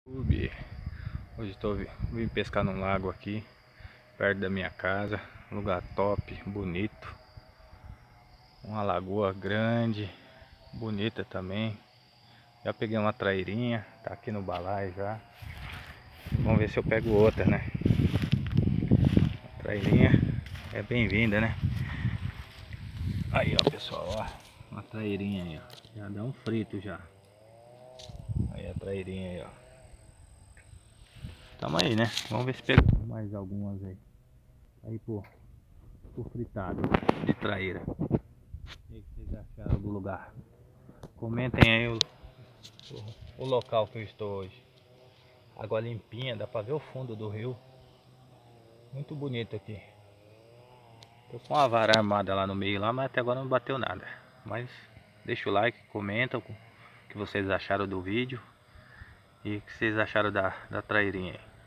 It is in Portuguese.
Hoje vim pescar num lago aqui perto da minha casa, lugar top, bonito, uma lagoa grande, bonita também. Já peguei uma trairinha, tá aqui no balaio já. Vamos ver se eu pego outra, né? A trairinha é bem-vinda, né? Aí, ó, pessoal, ó, uma trairinha aí, ó. Já dá um frito já. Aí a trairinha aí, ó. Tamo aí, né? Vamos ver se pega mais algumas aí. Aí por fritado de traíra. O que vocês acharam do lugar? Comentem aí o local que eu estou hoje. Água limpinha, dá pra ver o fundo do rio. Muito bonito aqui. Tô com uma vara armada lá no meio lá, mas até agora não bateu nada. Mas deixa o like, comenta o que vocês acharam do vídeo. E o que vocês acharam da trairinha aí.